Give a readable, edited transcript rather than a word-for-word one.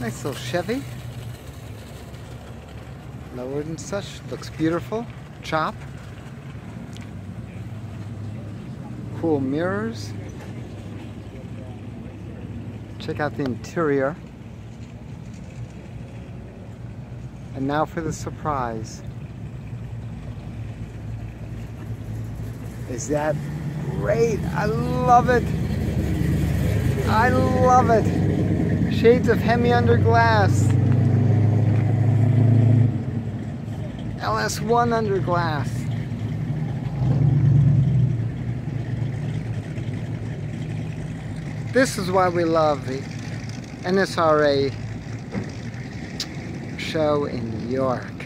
Nice little Chevy. Lowered and such. Looks beautiful. Chop. Cool mirrors. Check out the interior. And now for the surprise. Is that great? I love it. I love it. Shades of Hemi under glass. LS1 under glass. This is why we love the NSRA show in New York.